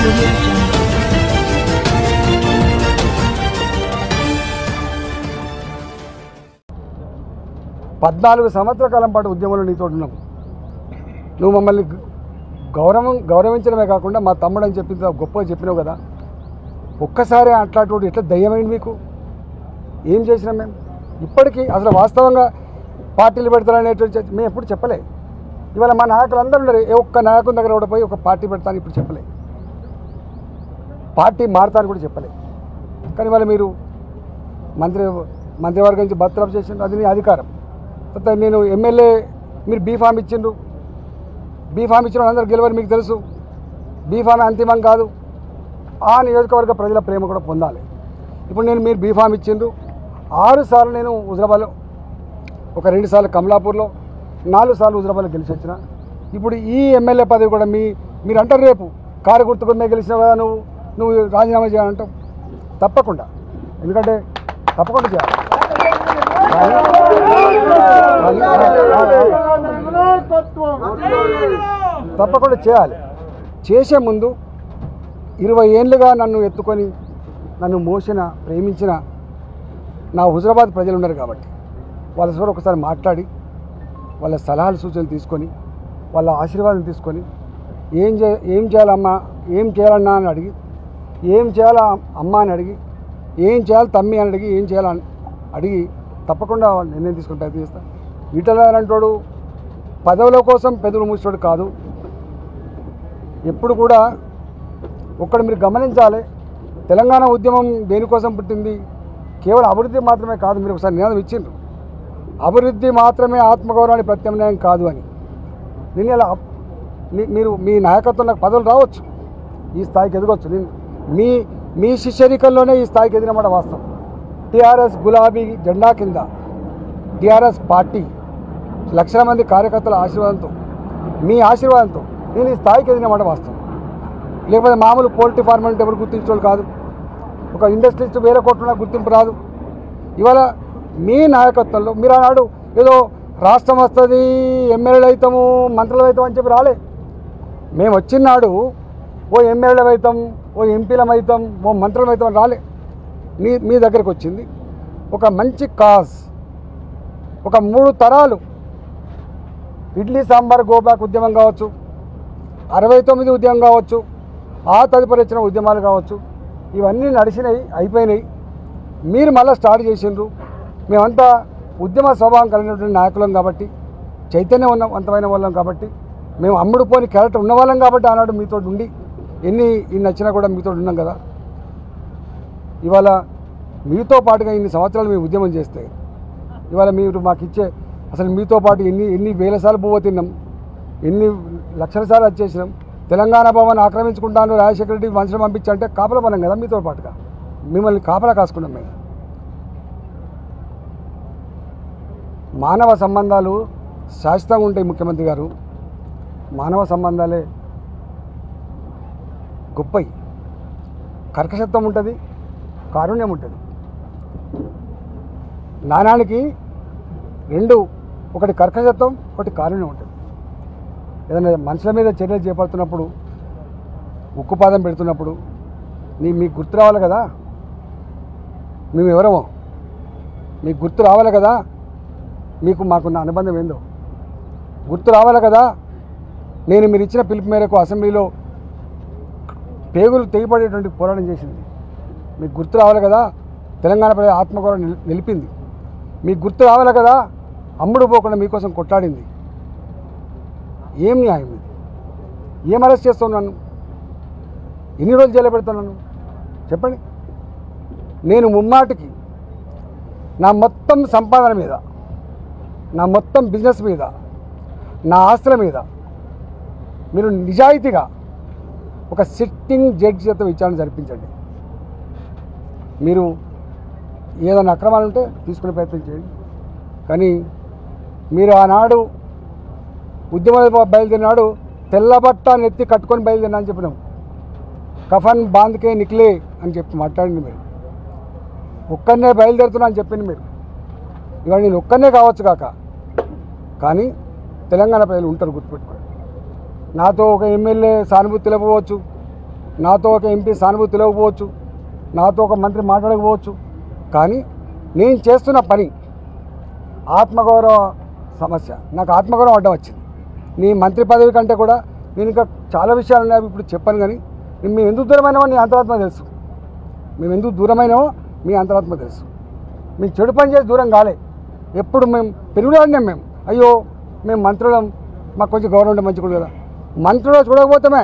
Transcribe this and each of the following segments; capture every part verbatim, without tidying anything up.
audio jungle. పద్నాలుగు సంవత్సరాల కాలం పాటు ఉద్యమంలో నీతో ఉన్నాం. నువ్వు మమ్మల్ని గౌరవం గౌరవించడమే కాకుండా మా తమ్ముడు అని చెప్పి గొప్పగా చెప్పినావు కదా. ఒక్కసారి అట్లాంటి ఎట్లా దయ్యమైంది మీకు? ఏం చేసినాం మేము? ఇప్పటికీ అసలు వాస్తవంగా పార్టీలు పెడతారనేటువంటి మేము ఎప్పుడు చెప్పలే. ఇవాళ మా నాయకులు అందరూ ఉన్నారు. ఏ ఒక్క నాయకుని దగ్గర కూడా పోయి ఒక పార్టీ పెడతాను ఇప్పుడు చెప్పలే, పార్టీ మారుతాను కూడా చెప్పలే. కానీ ఇవాళ మీరు మంత్రి మంత్రివర్గం నుంచి బర్తరఫ్ చేసిండ్రు, అది నీ అధికారం. తర్వాత నేను ఎమ్మెల్యే, మీరు బీఫామ్ ఇచ్చిండ్రు. బీఫామ్ ఇచ్చిన అందరూ గెలవని మీకు తెలుసు. బీఫామ్ అంతిమం కాదు. ఆ నియోజకవర్గ ప్రజల ప్రేమ కూడా పొందాలి. ఇప్పుడు నేను మీరు బీఫామ్ ఇచ్చిండ్రు. ఆరు సార్లు నేను హుజరాబాద్లో, ఒక రెండు సార్లు కమలాపూర్లో, నాలుగు సార్లు హుజరాబాద్లో గెలిచి వచ్చిన. ఇప్పుడు ఈ ఎమ్మెల్యే పదవి కూడా మీ మీరు అంటారు రేపు కారు గుర్తుకునే గెలిచినావు కదా నువ్వు నువ్వు రాజీనామా చేయాలంటావు. తప్పకుండా, ఎందుకంటే తప్పకుండా చేయాలి. తప్పకుండా చేయాలి. చేసే ముందు ఇరవై ఏళ్ళుగా నన్ను ఎత్తుకొని నన్ను మోసిన ప్రేమించిన నా హుజరాబాద్ ప్రజలు ఉన్నారు కాబట్టి వాళ్ళ సోర ఒకసారి మాట్లాడి వాళ్ళ సలహాలు సూచనలు తీసుకొని వాళ్ళ ఆశీర్వాదం తీసుకొని ఏం చే ఏం చేయాలమ్మా, ఏం చేయాలన్నా అని అడిగి, ఏం చేయాలా అమ్మ అని అడిగి, ఏం చేయాలి తమ్మి అని అడిగి, ఏం చేయాలని అడిగి తప్పకుండా నిర్ణయం తీసుకుని ప్రయత్నం చేస్తాను. ఈటల అంటాడు పదవుల కోసం పెదవులు మూసేవాడు కాదు. ఎప్పుడు కూడా ఒక్కడు మీరు గమనించాలి, తెలంగాణ ఉద్యమం దేనికోసం పుట్టింది? కేవలం అభివృద్ధి మాత్రమే కాదు. మీరు ఒకసారి నినాదం ఇచ్చిండ్రు, అభివృద్ధి మాత్రమే ఆత్మగౌరవానికి ప్రత్యామ్నాయం కాదు అని. నేను ఇలా మీరు మీ నాయకత్వం నాకు పదవులు రావచ్చు, ఈ స్థాయికి ఎదగవచ్చు. నేను మీ మీ శిష్యరికల్లోనే ఈ స్థాయికి ఎదిగినమాట వాస్తవం. టీఆర్ఎస్ గులాబీ జెండా కింద టీఆర్ఎస్ పార్టీ లక్షల మంది కార్యకర్తల ఆశీర్వాదంతో, మీ ఆశీర్వాదంతో నేను ఈ స్థాయికి ఎదిగినమాట వాస్తవం. లేకపోతే మామూలు పోల్ట్రీ ఫార్మర్ ఎవరు గుర్తించేవాళ్ళు కాదు. ఒక ఇండస్ట్రీస్ట్ వేరే కోట్ల గుర్తింపు రాదు. ఇవాళ మీ నాయకత్వంలో మీరు ఆనాడు ఏదో రాష్ట్రం వస్తుంది, ఎమ్మెల్యేలు అవుతాము, మంత్రులు అవుతాం అని చెప్పి రాలే. మేము వచ్చినాడు ఓ ఎమ్మెల్యేలు అవుతాం, ఓ ఎంపీలం అవుతాం, ఓ మంత్రులం అవుతాం రాలే. మీ మీ దగ్గరకు వచ్చింది ఒక మంచి కాజ్, ఒక మూడు తరాలు ఇడ్లీ సాంబార్ గోబ్యాక్ ఉద్యమం కావచ్చు, అరవై తొమ్మిది ఉద్యమం కావచ్చు, ఆ తదుపరి వచ్చిన ఉద్యమాలు కావచ్చు, ఇవన్నీ నడిచినాయి, అయిపోయినాయి. మీరు మళ్ళీ స్టార్ట్ చేసిండ్రు. మేమంతా ఉద్యమ స్వభావం కలిగినటువంటి నాయకులం కాబట్టి, చైతన్యవంతమైన వాళ్ళం కాబట్టి, మేము అమ్ముడు పోని క్యారెక్టర్ ఉన్నవాళ్ళం కాబట్టి ఆనాడు మీతో ఉండి ఎన్ని ఇన్ని వచ్చినా కూడా మీతో ఉన్నాం కదా. ఇవాళ మీతో పాటుగా ఇన్ని సంవత్సరాలు మేము ఉద్యమం చేస్తే ఇవాళ మీరు మాకు ఇచ్చే అసలు మీతో పాటు ఎన్ని ఎన్ని వేల సార్లు పువ్వు తిన్నాం, ఎన్ని లక్షల సార్లు వచ్చేసినాం. తెలంగాణ భవన్ ఆక్రమించుకుంటాను, రాజశేఖర రెడ్డి మనుషులు పంపించంటే కాపలా పనం కదా మీతో పాటుగా, మిమ్మల్ని కాపలా కాసుకున్నాం మేము. మానవ సంబంధాలు శాశ్వతంగా ఉంటాయి ముఖ్యమంత్రి గారు. మానవ సంబంధాలే గొప్పయి. కర్కశత్వం ఉంటుంది, కారుణ్యం ఉంటుంది. నాణానికి రెండు, ఒకటి కర్కశత్వం, ఒకటి కారుణ్యం ఉంటుంది. ఏదైనా మనుషుల మీద చర్యలు చేపడుతున్నప్పుడు, ఉక్కుపాదం పెడుతున్నప్పుడు నీ మీకు గుర్తు రావాలి కదా మేము ఎవరమో, మీకు గుర్తు రావాలి కదా మీకు మాకున్న అనుబంధం ఏందో గుర్తు రావాలి కదా. నేను మీరు ఇచ్చిన పిలుపు మేరకు అసెంబ్లీలో పేగులు తెగిపడేటువంటి పోరాటం చేసింది మీకు గుర్తు రావాలి కదా. తెలంగాణ ప్రజల ఆత్మగౌరవం నిలిపింది మీకు గుర్తు రావాలి కదా. అమ్ముడు పోకుండా మీకోసం కొట్లాడింది. ఏం న్యాయం ఇది? ఏం అరెస్ట్ చేస్తున్నాను? ఎన్ని రోజులు జైలు పెడుతున్నాను చెప్పండి. నేను ముమ్మాటికి నా మొత్తం సంపాదన మీద, నా మొత్తం బిజినెస్ మీద, నా ఆస్తుల మీద మీరు నిజాయితీగా ఒక సిట్టింగ్ జడ్జి చేత విచారణ జరిపించండి. మీరు ఏదైనా అక్రమాలు ఉంటే తీసుకునే ప్రయత్నం చేయండి. కానీ మీరు ఆనాడు ఉద్యమ బయలుదేరినాడు తెల్లబట్ట నెత్తి కట్టుకొని బయలుదేరినా అని చెప్పినాం. కఫన్ బాంద్కే నిక్లే అని చెప్పి మాట్లాడింది మీరు. ఒక్కనే బయలుదేరుతున్నా అని చెప్పింది మీరు. ఇవాళ నేను ఒక్కనే కావచ్చు కాక, కానీ తెలంగాణ ప్రజలు ఉంటారు గుర్తుపెట్టుకోండి. నాతో ఒక ఎమ్మెల్యే సానుభూతి తెలపవచ్చు, నాతో ఒక ఎంపీ సానుభూతి తెలియకపోవచ్చు, నాతో ఒక మంత్రి మాట్లాడకపోవచ్చు, కానీ నేను చేస్తున్న పని ఆత్మగౌరవ సమస్య. నాకు ఆత్మగౌరవం అడ్డం వచ్చింది. నీ మంత్రి పదవి కంటే కూడా నేను ఇంకా చాలా విషయాలు ఉన్నాయి, ఇప్పుడు చెప్పాను. కానీ మేము ఎందుకు దూరమైనామో నీ అంతరాత్మ తెలుసు. మేము ఎందుకు దూరమైనామో మీ అంతరాత్మ తెలుసు. మేము చెడు పని చేసి దూరం కాలే. ఎప్పుడు మేము పెరుగులాడినాం. మేము అయ్యో మేము మంత్రులం, మాకు కొంచెం గౌరవం ఉంటే మంచిగా కదా. మంత్రులు చూడకపోతామే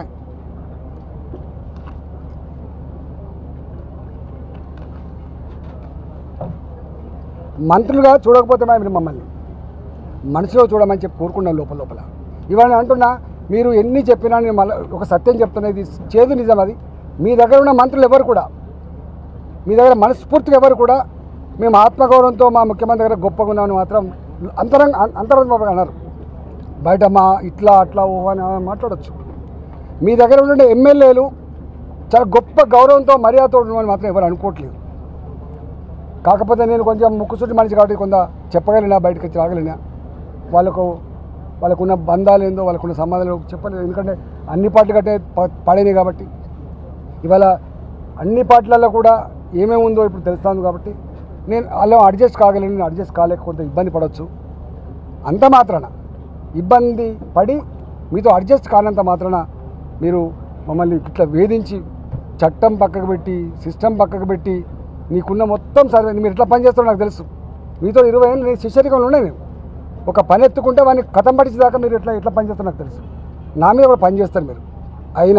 మంత్రులుగా చూడకపోతామే మీరు మమ్మల్ని మనసులో చూడమని చెప్పి కోరుకున్నాం లోపల లోపల. ఇవాళ అంటున్నా, మీరు ఎన్ని చెప్పినా నేను మళ్ళీ ఒక సత్యం చెప్తున్నా, ఇది చేదు నిజం. అది మీ దగ్గర ఉన్న మంత్రులు ఎవరు కూడా, మీ దగ్గర మనస్ఫూర్తిగా ఎవరు కూడా మేము ఆత్మగౌరవంతో మా ముఖ్యమంత్రి దగ్గర గొప్పగా ఉన్నామని మాత్రం అంతరంగ అంతరంగంగా అన్నారు. బయట మా ఇట్లా అట్లా ఓ అని మాట్లాడచ్చు. మీ దగ్గర ఉండే ఎమ్మెల్యేలు చాలా గొప్ప గౌరవంతో మర్యాదతో ఉండమని మాత్రం ఎవరు అనుకోవట్లేదు. కాకపోతే నేను కొంచెం ముక్కుసూటి మనిషి కాబట్టి కొంత చెప్పగలిగినా, బయటకు వచ్చి రాగలిగినా. వాళ్ళకు వాళ్ళకున్న బంధాలు ఏందో, వాళ్ళకున్న సంబంధాలు చెప్పలేదు. ఎందుకంటే అన్ని పార్టీలు కట్టే పడేనాయి కాబట్టి. ఇవాళ అన్ని పార్టీలలో కూడా ఏమేమి ఉందో ఇప్పుడు తెలుస్తాను కాబట్టి నేను వాళ్ళు అడ్జస్ట్ కాగలను. నేను అడ్జస్ట్ కాలేక కొంత ఇబ్బంది పడవచ్చు. అంత మాత్రాన ఇబ్బంది పడి మీతో అడ్జస్ట్ కానంత మాత్రాన మీరు మమ్మల్ని ఇట్లా వేధించి చట్టం పక్కకు పెట్టి, సిస్టమ్ పక్కకు పెట్టి, నీకున్న మొత్తం సర్వే మీరు ఎట్లా పనిచేస్తారో నాకు తెలుసు. మీతో ఇరవై ఏళ్ళు నేను శిష్యరికంలో ఉన్నాయి. నేను ఒక పని ఎత్తుకుంటే వాడిని కథం పట్టించేదాకా మీరు ఎట్లా ఎట్లా పనిచేస్తారో నాకు తెలుసు. నా మీద కూడా పనిచేస్తారు మీరు. అయినా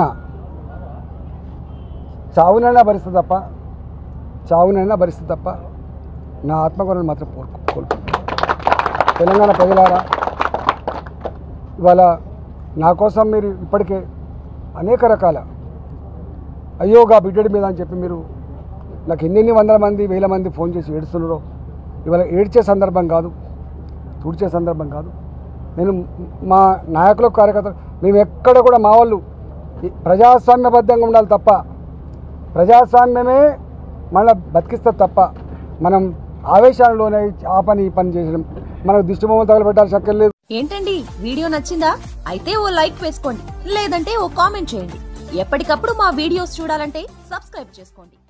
చావునైనా భరిస్తుంది తప్ప చావునైనా భరిస్తుంది తప్ప నా ఆత్మగౌరవం మాత్రం కోరుకో కోరుకుంటాను. తెలంగాణ ప్రజలారా, ఇవాళ నా కోసం మీరు ఇప్పటికే అనేక రకాల అయ్యోగా బిడ్డడి మీద అని చెప్పి మీరు నాకు ఎన్నెన్ని వందల మంది వేల మంది ఫోన్ చేసి ఏడుస్తున్నారో. ఇవాళ ఏడ్చే సందర్భం కాదు, తుడిచే సందర్భం కాదు. నేను మా నాయకులకు, కార్యకర్తలు మేము ఎక్కడ కూడా మా వాళ్ళు ప్రజాస్వామ్యబద్ధంగా ఉండాలి తప్ప, ప్రజాస్వామ్యమే మళ్ళీ బతికిస్తుంది తప్ప మనం ఆవేశాలలోనే ఆ పని ఈ పని చేసడం మనకు దిష్టిబొమ్మలు తగలబెట్టాల్సి అక్కర్లేదు. ఏంటండి, వీడియో నచ్చిందా? అయితే ఓ లైక్ వేసుకోండి, లేదంటే ఓ కామెంట్ చేయండి. ఎప్పటికప్పుడు మా వీడియోస్ చూడాలంటే సబ్స్క్రైబ్ చేసుకోండి.